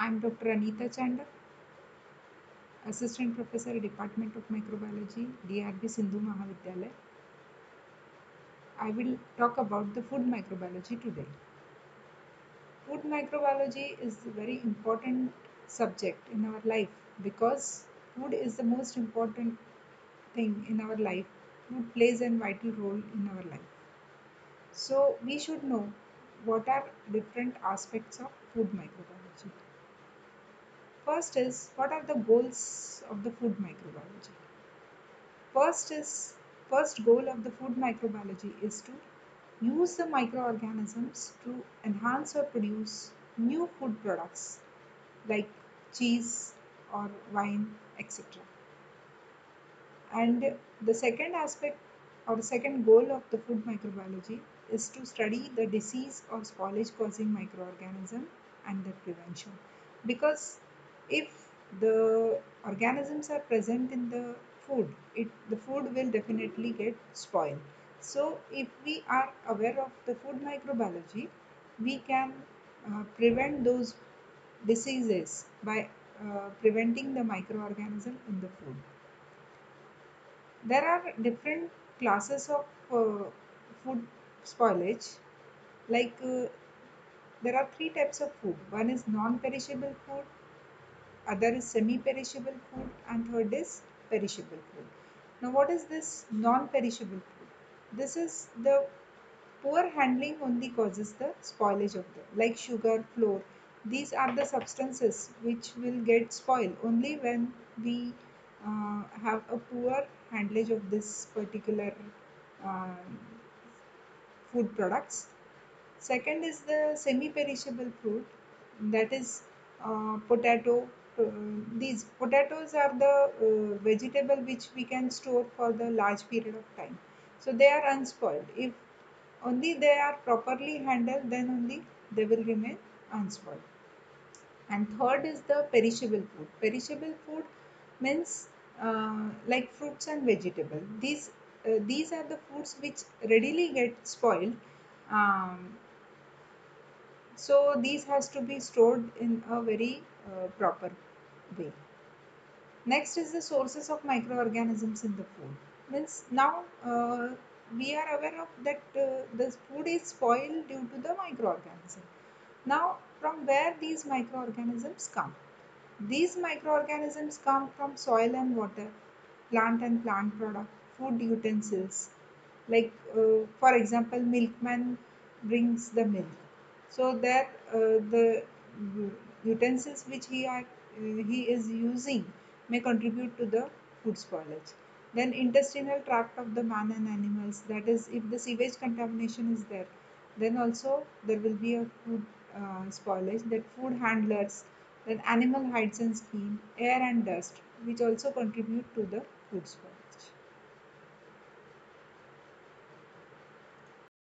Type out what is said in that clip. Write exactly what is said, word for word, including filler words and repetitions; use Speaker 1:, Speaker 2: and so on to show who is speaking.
Speaker 1: I'm Doctor Anita Chanda, Assistant Professor, Department of Microbiology, D R B Sindhu Mahavidyalaya. I will talk about the food microbiology today. Food microbiology is a very important subject in our life because food is the most important thing in our life. Food plays a vital role in our life. So we should know what are different aspects of food microbiology. First is what are the goals of the food microbiology? First is first goal of the food microbiology is to use the microorganisms to enhance or produce new food products like cheese or wine, et cetera. And the second aspect or the second goal of the food microbiology is to study the disease or spoilage causing microorganism and their prevention. Because if the organisms are present in the food, it the food will definitely get spoiled. So if we are aware of the food microbiology, we can uh, prevent those diseases by uh, preventing the microorganism in the food. There are different classes of uh, food spoilage. Like uh, there are three types of food. One is non-perishable food, other is semi-perishable food, and third is perishable food. Now, what is this non-perishable food? This is the poor handling only causes the spoilage of the like sugar, flour. These are the substances which will get spoiled only when we uh, have a poor handling of this particular uh, food products. Second is the semi-perishable fruit, that is uh, potato. Uh, these potatoes are the uh, vegetable which we can store for the large period of time. So they are unspoiled. If only they are properly handled, then only they will remain unspoiled. And third is the perishable food. Perishable food means uh, like fruits and vegetable. These uh, these are the foods which readily get spoiled. Um, so these has to be stored in a very uh, proper way. Next is the sources of microorganisms in the food. Means now uh, we are aware of that uh, the food is spoiled due to the microorganism. Now from where these microorganisms come? These microorganisms come from soil and water, plant and plant product, food utensils. Like uh, for example, milkman brings the milk. So that uh, the utensils which he are uh, he is using may contribute to the food spoilage. Then intestinal tract of the man and animals. That is, if the sewage contamination is there, then also there will be a food uh, spoilage. That food handlers, then animal hides and skin, air and dust, which also contribute to the food spoilage.